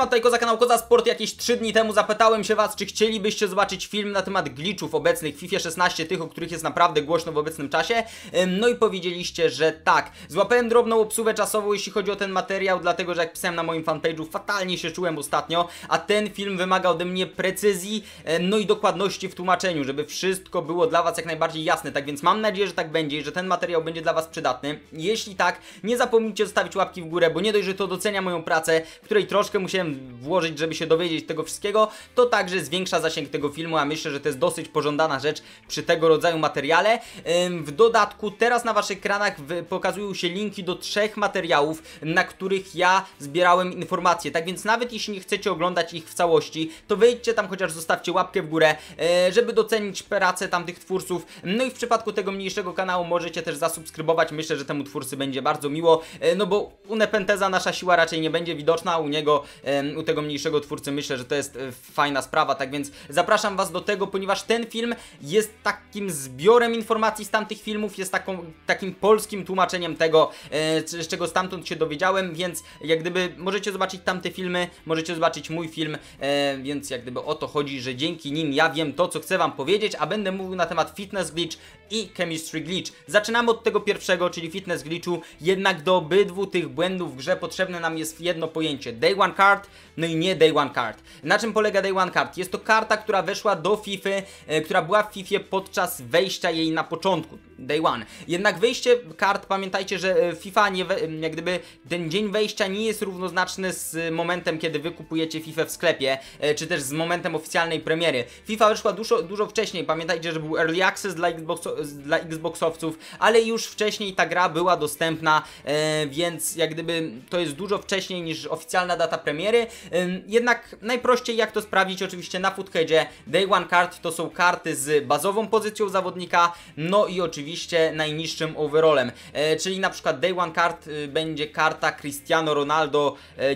Siema, tutaj Koza, kanał Koza Sport. Jakieś 3 dni temu zapytałem się was, czy chcielibyście zobaczyć film na temat glitchów obecnych w FIFA 16, tych, o których jest naprawdę głośno w obecnym czasie. No i powiedzieliście, że tak. Złapałem drobną obsuwę czasową, jeśli chodzi o ten materiał, dlatego, że jak pisałem na moim fanpage'u, fatalnie się czułem ostatnio, a ten film wymaga ode mnie precyzji, no i dokładności w tłumaczeniu, żeby wszystko było dla was jak najbardziej jasne. Tak więc mam nadzieję, że tak będzie i że ten materiał będzie dla was przydatny. Jeśli tak, nie zapomnijcie zostawić łapki w górę, bo nie dość, że to docenia moją pracę, w której troszkę musiałem włożyć, żeby się dowiedzieć tego wszystkiego, to także zwiększa zasięg tego filmu, a myślę, że to jest dosyć pożądana rzecz przy tego rodzaju materiale. W dodatku teraz na waszych ekranach pokazują się linki do 3 materiałów, na których ja zbierałem informacje, tak więc nawet jeśli nie chcecie oglądać ich w całości, to wejdźcie tam, chociaż zostawcie łapkę w górę, żeby docenić pracę tamtych twórców. No i w przypadku tego mniejszego kanału możecie też zasubskrybować, myślę, że temu twórcy będzie bardzo miło, no bo u Nepenteza nasza siła raczej nie będzie widoczna, u niego, u tego mniejszego twórcy myślę, że to jest fajna sprawa, tak więc zapraszam was do tego, ponieważ ten film jest takim zbiorem informacji z tamtych filmów, jest takim polskim tłumaczeniem tego, z czego stamtąd się dowiedziałem, więc jak gdyby możecie zobaczyć tamte filmy, możecie zobaczyć mój film, więc jak gdyby o to chodzi, że dzięki nim ja wiem to, co chcę wam powiedzieć, a będę mówił na temat fitness glitch i chemistry glitch. Zaczynamy od tego pierwszego, czyli fitness glitchu, jednak do obydwu tych błędów w grze potrzebne nam jest jedno pojęcie: day one card, no i nie day one card. Na czym polega day one card? Jest to karta, która weszła do FIFA, która była w FIFA podczas wejścia jej na początku, day one. Jednak wejście kart, pamiętajcie, że FIFA jak gdyby ten dzień wejścia nie jest równoznaczny z momentem, kiedy wy kupujecie FIFA w sklepie, czy też z momentem oficjalnej premiery. FIFA weszła dużo wcześniej, pamiętajcie, że był early access dla Xboxowców, ale już wcześniej ta gra była dostępna, więc jak gdyby to jest dużo wcześniej niż oficjalna data premiery. Jednak najprościej jak to sprawdzić, oczywiście na footage'ie. Day one card to są karty z bazową pozycją zawodnika, no i oczywiście najniższym overallem, czyli na przykład day one card będzie karta Cristiano Ronaldo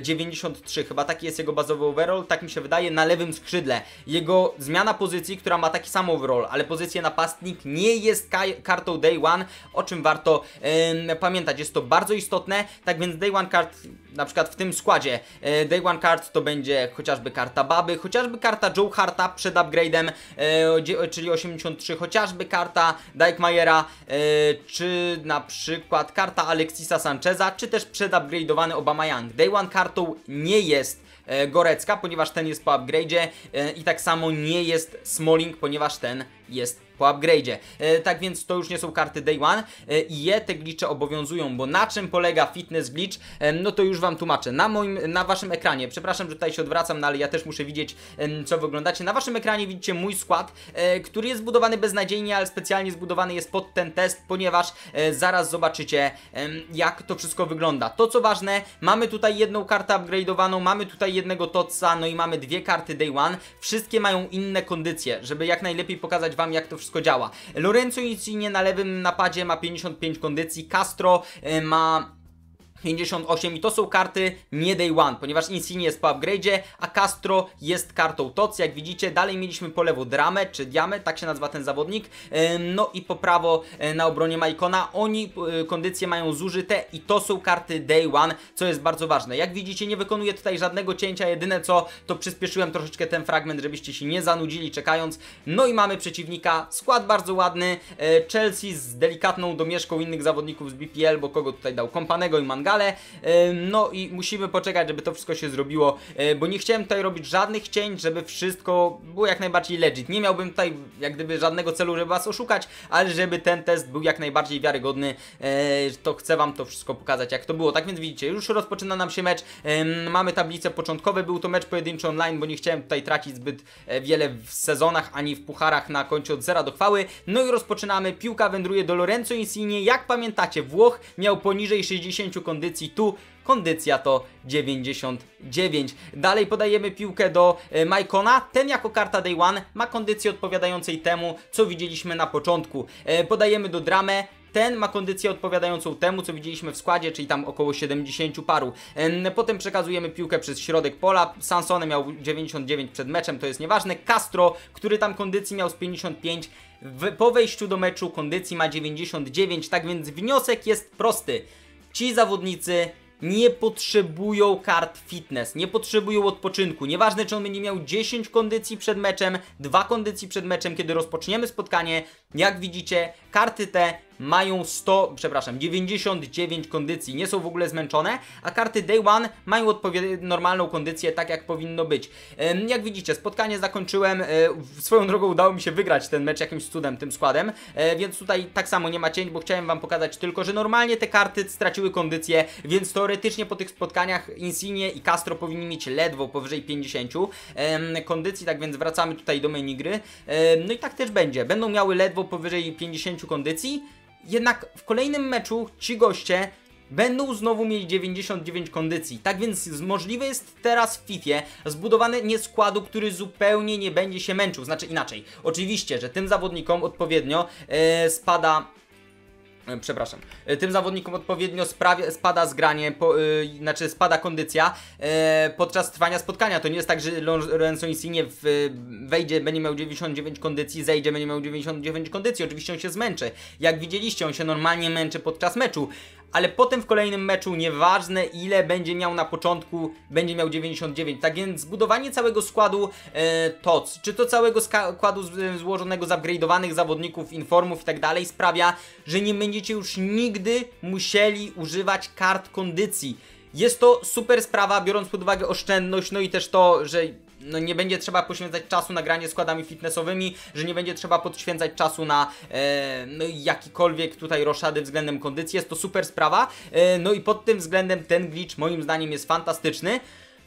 93, chyba taki jest jego bazowy overall, tak mi się wydaje, na lewym skrzydle. Jego zmiana pozycji, która ma taki sam overall, ale pozycję napastnik, nie jest kartą day one, o czym warto pamiętać. Jest to bardzo istotne, tak więc day one card, na przykład w tym składzie, day one card to będzie chociażby karta Baby, chociażby karta Joe Harta przed upgrade'em, czyli 83, chociażby karta Dijkmayera, czy na przykład karta Alexisa Sancheza, czy też przed upgrade'owany Aubameyang. Day one kartą nie jest Gorecka, ponieważ ten jest po upgrade'zie, i tak samo nie jest Smalling, ponieważ ten jest po upgrade'zie. Tak więc to już nie są karty day one i te glitche obowiązują, bo na czym polega fitness glitch, no to już wam tłumaczę. Na waszym ekranie, przepraszam, że tutaj się odwracam, no ale ja też muszę widzieć, co wy oglądacie. Na waszym ekranie widzicie mój skład, który jest zbudowany beznadziejnie, ale specjalnie zbudowany jest pod ten test, ponieważ zaraz zobaczycie, jak to wszystko wygląda. To co ważne, mamy tutaj jedną kartę upgrade'owaną, mamy tutaj jednego Totsa, no i mamy 2 karty day one. Wszystkie mają inne kondycje, żeby jak najlepiej pokazać wam, jak to wszystko działa. Lorenzo Insigne na lewym napadzie ma 55 kondycji, Castro ma 58 i to są karty nie day one, ponieważ Insigne jest po upgrade'zie, a Castro jest kartą TOTS, jak widzicie. Dalej mieliśmy po lewo Dramę, czy Diamę, tak się nazywa ten zawodnik, no i po prawo na obronie Maicona. Oni kondycje mają zużyte i to są karty day one, co jest bardzo ważne. Jak widzicie, nie wykonuję tutaj żadnego cięcia, jedyne co, to przyspieszyłem troszeczkę ten fragment, żebyście się nie zanudzili czekając. No i mamy przeciwnika, skład bardzo ładny, Chelsea z delikatną domieszką innych zawodników z BPL, bo kogo tutaj dał? Kompanego i Mangala. No i musimy poczekać, żeby to wszystko się zrobiło, bo nie chciałem tutaj robić żadnych cięć, żeby wszystko było jak najbardziej legit. Nie miałbym tutaj jak gdyby żadnego celu, żeby was oszukać, ale żeby ten test był jak najbardziej wiarygodny, to chcę wam to wszystko pokazać, jak to było. Tak więc widzicie, już rozpoczyna nam się mecz, mamy tablice początkowe, był to mecz pojedynczy online, bo nie chciałem tutaj tracić zbyt wiele w sezonach, ani w pucharach na koncie od 0 do chwały. No i rozpoczynamy, piłka wędruje do Lorenzo Insigne. Jak pamiętacie, Włoch miał poniżej 60 kondycji, tu kondycja to 99. Dalej podajemy piłkę do Maicona. Ten jako karta day one ma kondycję odpowiadającej temu, co widzieliśmy na początku. Podajemy do Dramę. Ten ma kondycję odpowiadającą temu, co widzieliśmy w składzie, czyli tam około 70 paru. Potem przekazujemy piłkę przez środek pola. Sansone miał 99 przed meczem, to jest nieważne. Castro, który tam kondycji miał z 55, po wejściu do meczu kondycji ma 99. Tak więc wniosek jest prosty. Ci zawodnicy nie potrzebują kart fitness, nie potrzebują odpoczynku. Nieważne, czy on będzie miał 10 kondycji przed meczem, 2 kondycji przed meczem, kiedy rozpoczniemy spotkanie. Jak widzicie, karty te mają 99 kondycji, nie są w ogóle zmęczone, a karty Day One mają normalną kondycję, tak jak powinno być. Jak widzicie, spotkanie zakończyłem, swoją drogą udało mi się wygrać ten mecz jakimś cudem tym składem, więc tutaj tak samo nie ma cięć, bo chciałem wam pokazać tylko, że normalnie te karty straciły kondycję, więc teoretycznie po tych spotkaniach Insigne i Castro powinni mieć ledwo powyżej 50 kondycji, tak więc wracamy tutaj do menu gry. No i tak też będzie, będą miały ledwo powyżej 50 kondycji. Jednak w kolejnym meczu ci goście będą znowu mieli 99 kondycji. Tak więc możliwe jest teraz w Fifie zbudowanie składu, który zupełnie nie będzie się męczył. Znaczy inaczej. Oczywiście, że tym zawodnikom odpowiednio tym zawodnikom odpowiednio spada zgranie, znaczy spada kondycja podczas trwania spotkania. To nie jest tak, że Lorenzo Insigne wejdzie, będzie miał 99 kondycji, zejdzie, będzie miał 99 kondycji. Oczywiście on się zmęczy. Jak widzieliście, on się normalnie męczy podczas meczu. Ale potem w kolejnym meczu, nieważne ile będzie miał na początku, będzie miał 99. Tak więc zbudowanie całego składu TOTS, czy to całego składu złożonego z upgrade'owanych zawodników, informów i tak dalej, sprawia, że nie będziecie już nigdy musieli używać kart kondycji. Jest to super sprawa, biorąc pod uwagę oszczędność, no i też to, że nie będzie trzeba poświęcać czasu na granie składami fitnessowymi, że nie będzie trzeba poświęcać czasu na jakikolwiek tutaj roszady względem kondycji. Jest to super sprawa. No i pod tym względem ten glitch moim zdaniem jest fantastyczny.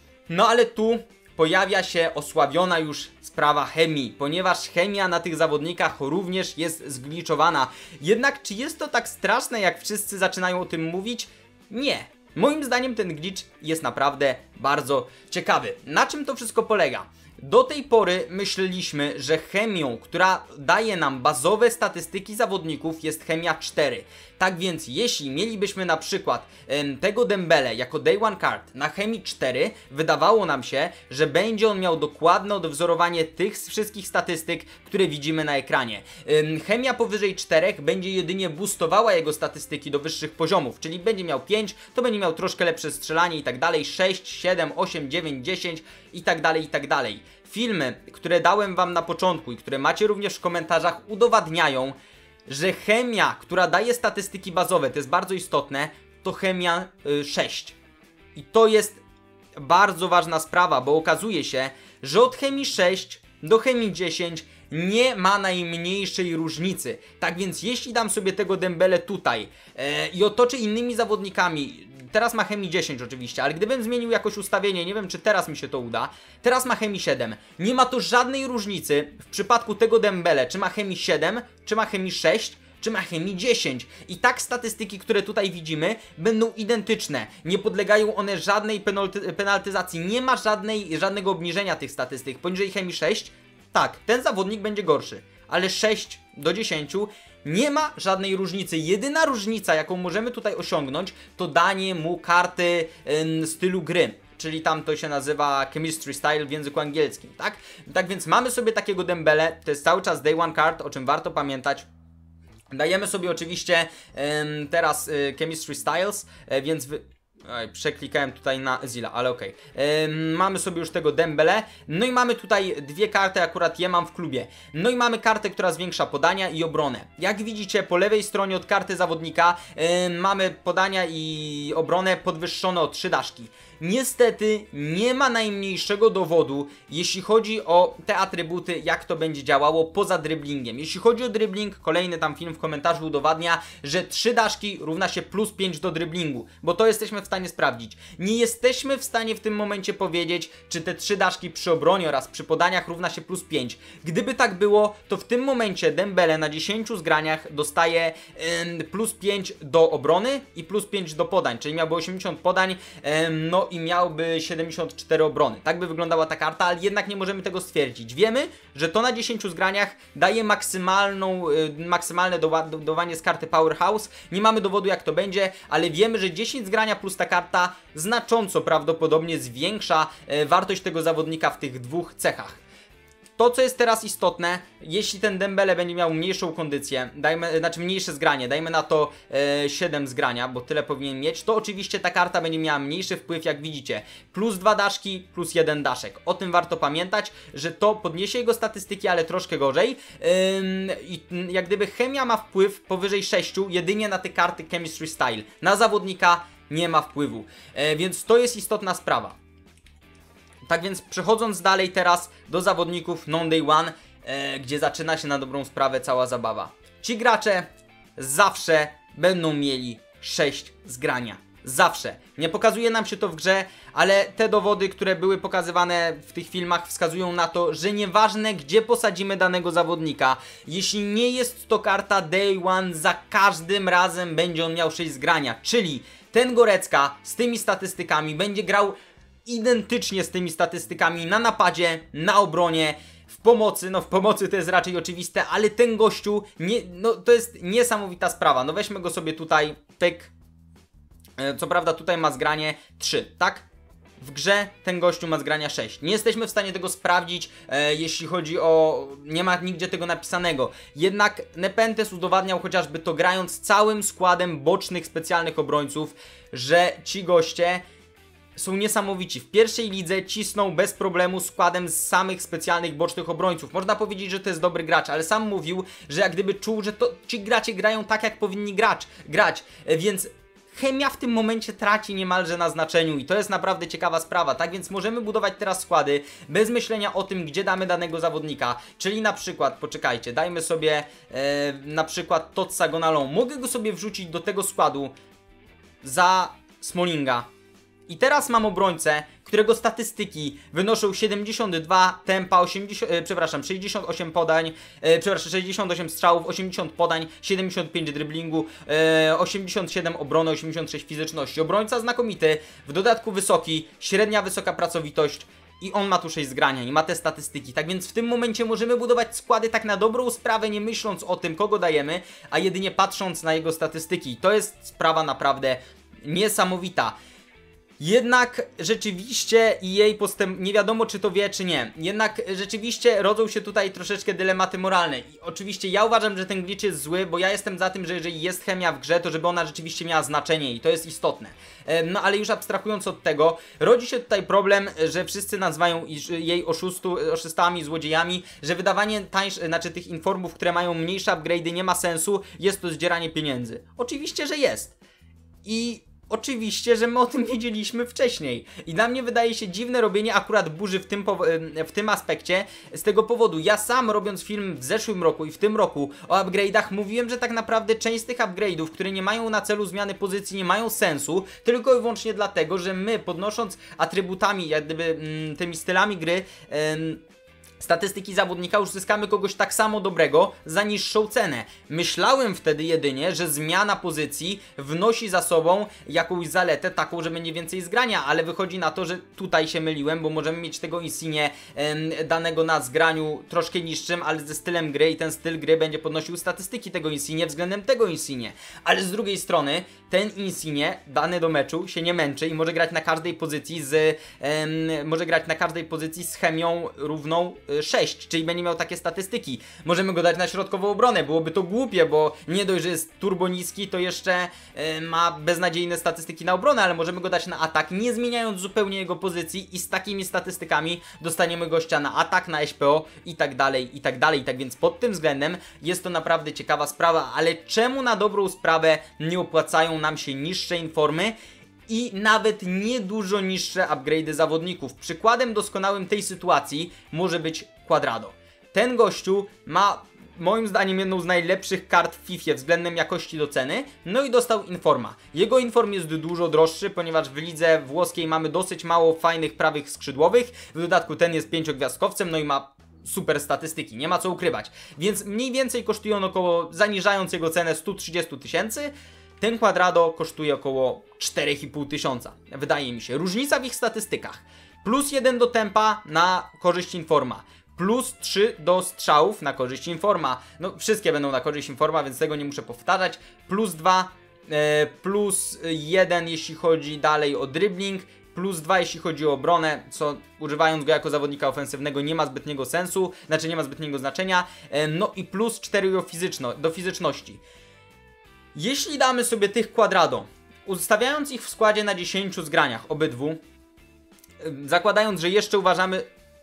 No ale tu pojawia się osławiona już sprawa chemii, ponieważ chemia na tych zawodnikach również jest zgliczowana. Jednak czy jest to tak straszne, jak wszyscy zaczynają o tym mówić? Nie. Moim zdaniem ten glitch jest naprawdę bardzo ciekawy. Na czym to wszystko polega? Do tej pory myśleliśmy, że chemią, która daje nam bazowe statystyki zawodników, jest chemia 4. Tak więc jeśli mielibyśmy na przykład tego Dembele jako Day One Card na chemii 4, wydawało nam się, że będzie on miał dokładne odwzorowanie tych wszystkich statystyk, które widzimy na ekranie. Chemia powyżej 4 będzie jedynie boostowała jego statystyki do wyższych poziomów, czyli będzie miał 5, to będzie miał troszkę lepsze strzelanie i tak dalej, 6, 7, 8, 9, 10 i tak dalej, i tak dalej. Filmy, które dałem wam na początku i które macie również w komentarzach, udowadniają, że chemia, która daje statystyki bazowe, to jest bardzo istotne, to chemia 6. I to jest bardzo ważna sprawa, bo okazuje się, że od chemii 6 do chemii 10 nie ma najmniejszej różnicy. Tak więc jeśli dam sobie tego Dembele tutaj i otoczę innymi zawodnikami, teraz ma chemii 10 oczywiście, ale gdybym zmienił jakoś ustawienie, nie wiem czy teraz mi się to uda, teraz ma chemii 7. Nie ma to żadnej różnicy w przypadku tego Dembele, czy ma chemii 7, czy ma chemii 6, czy ma chemii 10. I tak statystyki, które tutaj widzimy, będą identyczne. Nie podlegają one żadnej penaltyzacji. Nie ma żadnego obniżenia tych statystyk. Poniżej chemii 6, tak, ten zawodnik będzie gorszy. Ale 6 do 10 nie ma żadnej różnicy. Jedyna różnica, jaką możemy tutaj osiągnąć, to danie mu karty stylu gry. Czyli tam to się nazywa Chemistry Style w języku angielskim, tak? Tak więc mamy sobie takiego Dembele, to jest cały czas Day One Card, o czym warto pamiętać. Dajemy sobie oczywiście teraz Chemistry Styles, więc przeklikałem tutaj na Zilla, ale okej. Mamy sobie już tego Dembele. No i mamy tutaj dwie karty, akurat je mam w klubie. No i mamy kartę, która zwiększa podania i obronę. Jak widzicie, po lewej stronie od karty zawodnika mamy podania i obronę podwyższone o 3 daszki. Niestety nie ma najmniejszego dowodu, jeśli chodzi o te atrybuty, jak to będzie działało poza dribblingiem. Jeśli chodzi o dribbling, kolejny tam film w komentarzu udowadnia, że 3 daszki równa się plus 5 do dribblingu, bo to jesteśmy w stanie sprawdzić. Nie jesteśmy w stanie w tym momencie powiedzieć, czy te 3 daszki przy obronie oraz przy podaniach równa się plus 5. Gdyby tak było, to w tym momencie Dembele na 10 zgraniach dostaje plus 5 do obrony i plus 5 do podań, czyli miałby 80 podań, no i miałby 74 obrony. Tak by wyglądała ta karta, ale jednak nie możemy tego stwierdzić. Wiemy, że to na 10 zgraniach daje maksymalne doładowanie z karty Powerhouse. Nie mamy dowodu, jak to będzie, ale wiemy, że 10 zgrania plus ta karta znacząco prawdopodobnie zwiększa wartość tego zawodnika w tych dwóch cechach. to, co jest teraz istotne, jeśli ten Dembele będzie miał mniejszą kondycję, znaczy mniejsze zgranie, dajmy na to 7 zgrania, bo tyle powinien mieć, to oczywiście ta karta będzie miała mniejszy wpływ, jak widzicie. Plus 2 daszki, plus 1 daszek. O tym warto pamiętać, że to podniesie jego statystyki, ale troszkę gorzej. I jak gdyby chemia ma wpływ powyżej 6 jedynie na te karty Chemistry Style. Na zawodnika nie ma wpływu, więc to jest istotna sprawa. Tak więc przechodząc dalej teraz do zawodników non-day one, gdzie zaczyna się na dobrą sprawę cała zabawa. Ci gracze zawsze będą mieli 6 zgrania. Zawsze. Nie pokazuje nam się to w grze, ale te dowody, które były pokazywane w tych filmach, wskazują na to, że nieważne gdzie posadzimy danego zawodnika, jeśli nie jest to karta day one, za każdym razem będzie on miał 6 zgrania. Czyli ten Gorecka z tymi statystykami będzie grał identycznie z tymi statystykami na napadzie, na obronie, w pomocy. No w pomocy to jest raczej oczywiste, ale ten gościu, no to jest niesamowita sprawa. No weźmy go sobie tutaj, pyk. Co prawda tutaj ma zgranie 3, tak? W grze ten gościu ma zgrania 6. Nie jesteśmy w stanie tego sprawdzić, jeśli chodzi o... nie ma nigdzie tego napisanego. Jednak Nepenthes udowadniał chociażby to, grając całym składem bocznych specjalnych obrońców, że ci goście są niesamowici. W pierwszej lidze cisną bez problemu składem z samych specjalnych bocznych obrońców. Można powiedzieć, że to jest dobry gracz, ale sam mówił, że jak gdyby czuł, że to ci gracze grają tak, jak powinni grać. Więc chemia w tym momencie traci niemalże na znaczeniu i to jest naprawdę ciekawa sprawa. Tak więc możemy budować teraz składy bez myślenia o tym, gdzie damy danego zawodnika. Czyli na przykład, poczekajcie, dajmy sobie na przykład Totsa Gonalą. Mogę go sobie wrzucić do tego składu za Smallinga. I teraz mam obrońcę, którego statystyki wynoszą 72 tempa, 68 podań, 68 strzałów, 80 podań, 75 driblingu, 87 obrony, 86 fizyczności. Obrońca znakomity, w dodatku wysoki, średnia wysoka pracowitość i on ma tu 6 zgrania i ma te statystyki. Tak więc w tym momencie możemy budować składy tak na dobrą sprawę, nie myśląc o tym, kogo dajemy, a jedynie patrząc na jego statystyki. To jest sprawa naprawdę niesamowita. Jednak rzeczywiście jej postęp, nie wiadomo czy to wie czy nie, jednak rzeczywiście rodzą się tutaj troszeczkę dylematy moralne i oczywiście ja uważam, że ten glitch jest zły, bo ja jestem za tym, że jeżeli jest chemia w grze, to żeby ona rzeczywiście miała znaczenie i to jest istotne. No ale już abstrahując od tego, rodzi się tutaj problem, że wszyscy nazywają jej oszustami, złodziejami, że wydawanie tych informów, które mają mniejsze upgrade'y nie ma sensu, jest to zdzieranie pieniędzy. Oczywiście, że jest. I oczywiście, że my o tym wiedzieliśmy wcześniej i dla mnie wydaje się dziwne robienie akurat burzy w tym aspekcie z tego powodu. Ja sam robiąc film w zeszłym roku i w tym roku o upgrade'ach mówiłem, że tak naprawdę część z tych upgrade'ów, które nie mają na celu zmiany pozycji, nie mają sensu, tylko i wyłącznie dlatego, że my podnosząc atrybutami, jak gdyby tymi stylami gry, statystyki zawodnika uzyskamy kogoś tak samo dobrego za niższą cenę. Myślałem wtedy jedynie, że zmiana pozycji wnosi za sobą jakąś zaletę taką, że będzie więcej zgrania, ale wychodzi na to, że tutaj się myliłem, bo możemy mieć tego Insigne danego na zgraniu troszkę niższym, ale ze stylem gry i ten styl gry będzie podnosił statystyki tego Insigne względem tego Insigne. Ale z drugiej strony ten Insigne dany do meczu się nie męczy i może grać na każdej pozycji z chemią równą 6, czyli będzie miał takie statystyki. Możemy go dać na środkową obronę, byłoby to głupie, bo nie dość, że jest turbo niski, to jeszcze ma beznadziejne statystyki na obronę, ale możemy go dać na atak, nie zmieniając zupełnie jego pozycji i z takimi statystykami dostaniemy gościa na atak, na SPO i tak dalej, i tak dalej. Tak więc pod tym względem jest to naprawdę ciekawa sprawa, ale czemu na dobrą sprawę nie opłacają nam się niższe informy i nawet niedużo niższe upgrade'y zawodników? Przykładem doskonałym tej sytuacji może być Cuadrado. Ten gościu ma moim zdaniem jedną z najlepszych kart w FIFA względem jakości do ceny, no i dostał informa. Jego inform jest dużo droższy, ponieważ w lidze włoskiej mamy dosyć mało fajnych prawych skrzydłowych, w dodatku ten jest 5-gwiazdkowcem, no i ma super statystyki, nie ma co ukrywać. Więc mniej więcej kosztuje on około, zaniżając jego cenę, 130 000. Ten Cuadrado kosztuje około 4,5 tysiąca, wydaje mi się. Różnica w ich statystykach. Plus 1 do tempa na korzyść informa. Plus 3 do strzałów na korzyść informa. No wszystkie będą na korzyść informa, więc tego nie muszę powtarzać. Plus 2, plus 1 jeśli chodzi dalej o dribbling. +2 jeśli chodzi o obronę, co używając go jako zawodnika ofensywnego nie ma zbytniego sensu, znaczy nie ma zbytniego znaczenia. No i +4 do fizyczności. Jeśli damy sobie tych Quadrado, ustawiając ich w składzie na 10 zgraniach obydwu, zakładając, że jeszcze uważamy...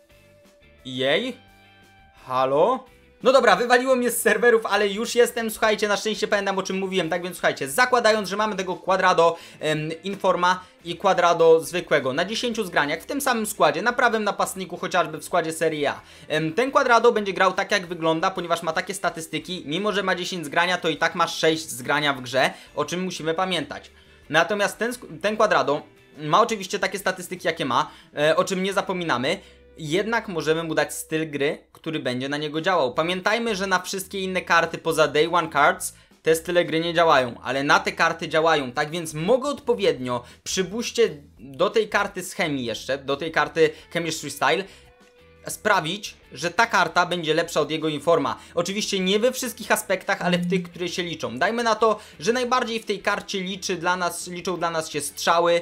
Jej? Halo? No dobra, wywaliło mnie z serwerów, ale już jestem, słuchajcie, na szczęście pamiętam o czym mówiłem, tak więc słuchajcie, zakładając, że mamy tego Quadrado Informa i Quadrado zwykłego na 10 zgraniach w tym samym składzie, na prawym napastniku, chociażby w składzie Serie A. Ten Quadrado będzie grał tak jak wygląda, ponieważ ma takie statystyki, mimo że ma 10 zgrania, to i tak ma 6 zgrania w grze, o czym musimy pamiętać. Natomiast ten Quadrado ma oczywiście takie statystyki jakie ma, o czym nie zapominamy. Jednak możemy mu dać styl gry, który będzie na niego działał. Pamiętajmy, że na wszystkie inne karty poza Day One Cards te style gry nie działają, ale na te karty działają, tak więc mogę odpowiednio przypuśćcie do tej karty z chemii jeszcze, do tej karty Chemistry Style, sprawić, że ta karta będzie lepsza od jego Informa. Oczywiście nie we wszystkich aspektach, ale w tych, które się liczą. Dajmy na to, że najbardziej w tej karcie liczą dla nas się strzały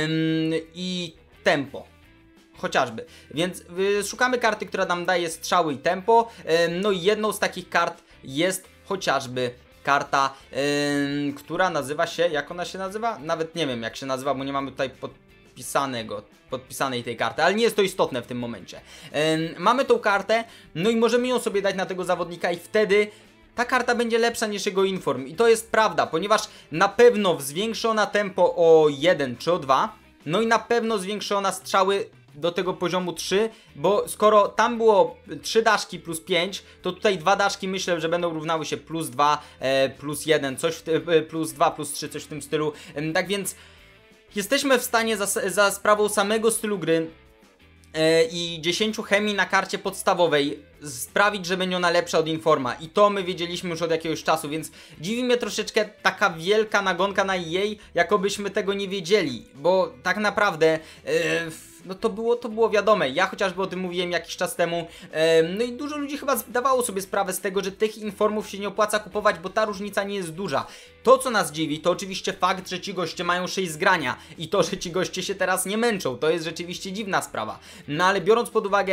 i tempo. Chociażby. Więc szukamy karty, która nam daje strzały i tempo. No i jedną z takich kart jest chociażby karta, która nazywa się... Jak ona się nazywa? Nawet nie wiem jak się nazywa, bo nie mamy tutaj podpisanej tej karty, ale nie jest to istotne w tym momencie. Mamy tą kartę, no i możemy ją sobie dać na tego zawodnika i wtedy ta karta będzie lepsza niż jego Inform. I to jest prawda, ponieważ na pewno zwiększy ona tempo o 1 czy o 2, no i na pewno zwiększy ona strzały do tego poziomu 3, bo skoro tam było 3 daszki plus 5, to tutaj 2 daszki myślę, że będą równały się +2, +1, coś +2, +3, coś w tym stylu. Tak więc jesteśmy w stanie za sprawą samego stylu gry i 10 chemii na karcie podstawowej sprawić, że będzie ona lepsza od Informa. I to my wiedzieliśmy już od jakiegoś czasu, więc dziwi mnie troszeczkę taka wielka nagonka na EA, jakobyśmy tego nie wiedzieli, bo tak naprawdę no to było wiadome. Ja chociażby o tym mówiłem jakiś czas temu. No i dużo ludzi chyba zdawało sobie sprawę z tego, że tych Informów się nie opłaca kupować, bo ta różnica nie jest duża. To co nas dziwi, to oczywiście fakt, że ci goście mają 6 zgrania i to, że ci goście się teraz nie męczą. To jest rzeczywiście dziwna sprawa. No ale biorąc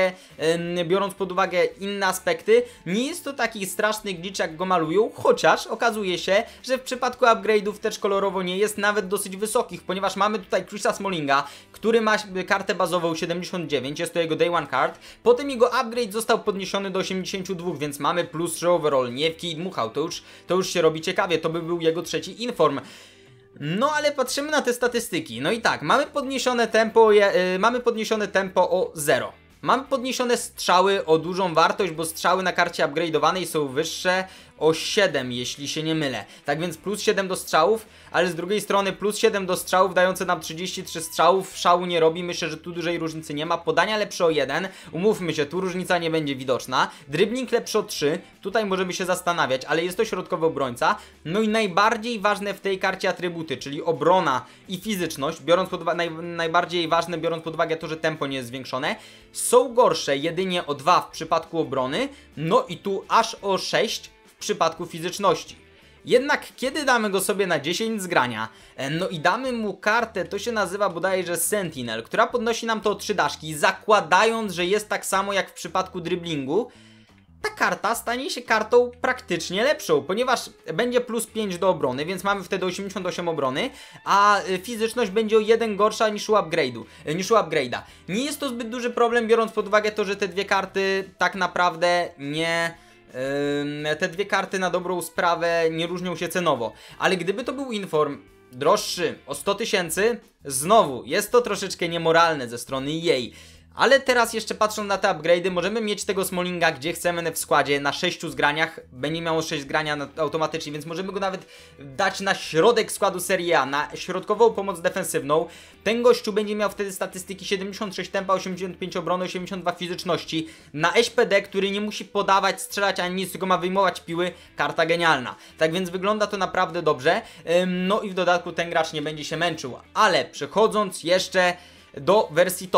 pod uwagę inne aspekty, nie jest to taki straszny glitch jak go malują, chociaż okazuje się, że w przypadku upgrade'ów też kolorowo nie jest nawet dosyć wysokich, ponieważ mamy tutaj Chrisa Smallinga, który ma kartę bazową 79, jest to jego Day One Card, potem jego upgrade został podniesiony do 82, więc mamy +3 overall, nie wkij dmuchał, to już się robi ciekawie, to by był jego trzeci Inform. No ale patrzymy na te statystyki, no i tak, mamy podniesione tempo o 0. Mamy podniesione strzały o dużą wartość, bo strzały na karcie upgrade'owanej są wyższe o 7, jeśli się nie mylę. Tak więc +7 do strzałów, ale z drugiej strony +7 do strzałów dające nam 33 strzałów szału nie robi. Myślę, że tu dużej różnicy nie ma. Podania lepsze o 1, umówmy się, tu różnica nie będzie widoczna. Dribbling lepszy o 3, tutaj możemy się zastanawiać, ale jest to środkowy obrońca. No i najbardziej ważne w tej karcie atrybuty, czyli obrona i fizyczność, biorąc pod uwagę, najbardziej ważne biorąc pod uwagę to, że tempo nie jest zwiększone, są gorsze jedynie o 2 w przypadku obrony, no i tu aż o 6 w przypadku fizyczności. Jednak kiedy damy go sobie na 10 zgrania, no i damy mu kartę, to się nazywa bodajże Sentinel, która podnosi nam to o 3 daszki, zakładając, że jest tak samo jak w przypadku dribblingu, ta karta stanie się kartą praktycznie lepszą, ponieważ będzie +5 do obrony, więc mamy wtedy 88 obrony, a fizyczność będzie o 1 gorsza niż u upgrade'a. Nie jest to zbyt duży problem, biorąc pod uwagę to, że te dwie karty tak naprawdę nie... te dwie karty na dobrą sprawę nie różnią się cenowo, ale gdyby to był Inform droższy o 100 000, znowu jest to troszeczkę niemoralne ze strony EA. Ale teraz jeszcze patrząc na te upgrade'y, możemy mieć tego Smallinga gdzie chcemy w składzie, na 6 zgraniach, będzie miało 6 zgrania automatycznie, więc możemy go nawet dać na środek składu Serie A, na środkową pomoc defensywną. Ten gościu będzie miał wtedy statystyki 76 tempa, 85 obrony, 82 fizyczności. Na SPD, który nie musi podawać, strzelać ani nic, tylko ma wyjmować piły, karta genialna. Tak więc wygląda to naprawdę dobrze, no i w dodatku ten gracz nie będzie się męczył. Ale przechodząc jeszcze do wersji TOTS.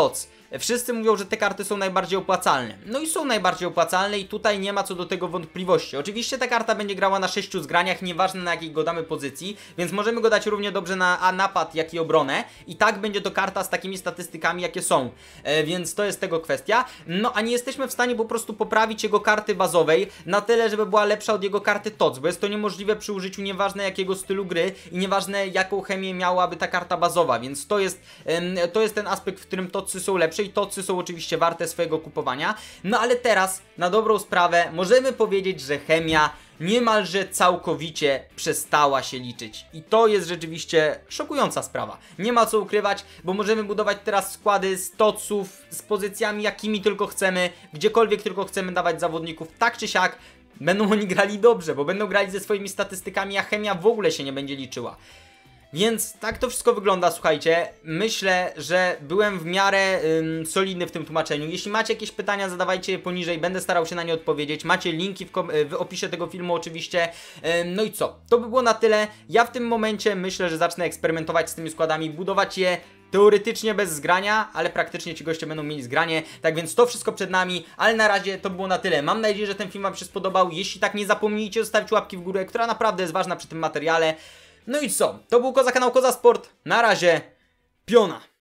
wszyscy mówią, że te karty są najbardziej opłacalne. No i są najbardziej opłacalne i tutaj nie ma co do tego wątpliwości. Oczywiście ta karta będzie grała na 6 zgraniach, nieważne na jakiej go damy pozycji, więc możemy go dać równie dobrze na napad, jak i obronę i tak będzie to karta z takimi statystykami, jakie są. Więc to jest tego kwestia. No a nie jesteśmy w stanie po prostu poprawić jego karty bazowej na tyle, żeby była lepsza od jego karty TOTS, bo jest to niemożliwe przy użyciu nieważne jakiego stylu gry i nieważne jaką chemię miałaby ta karta bazowa, więc to jest ten aspekt, w którym TOTSy są lepsze i TOTSy są oczywiście warte swojego kupowania. No ale teraz, na dobrą sprawę, możemy powiedzieć, że chemia niemalże całkowicie przestała się liczyć. I to jest rzeczywiście szokująca sprawa. Nie ma co ukrywać, bo możemy budować teraz składy z TOTSów, z pozycjami jakimi tylko chcemy, gdziekolwiek tylko chcemy dawać zawodników, tak czy siak. Będą oni grali dobrze, bo będą grali ze swoimi statystykami, a chemia w ogóle się nie będzie liczyła. Więc tak to wszystko wygląda, słuchajcie. Myślę, że byłem w miarę solidny w tym tłumaczeniu. Jeśli macie jakieś pytania, zadawajcie je poniżej, będę starał się na nie odpowiedzieć. Macie linki w opisie tego filmu oczywiście. No i co? To by było na tyle. Ja w tym momencie myślę, że zacznę eksperymentować z tymi składami, budować je teoretycznie bez zgrania, ale praktycznie ci goście będą mieli zgranie. Tak więc to wszystko przed nami, ale na razie to było na tyle. Mam nadzieję, że ten film wam się spodobał. Jeśli tak, nie zapomnijcie zostawić łapki w górę, która naprawdę jest ważna przy tym materiale. No i co? To był Koza, kanał Koza Sport. Na razie, piona!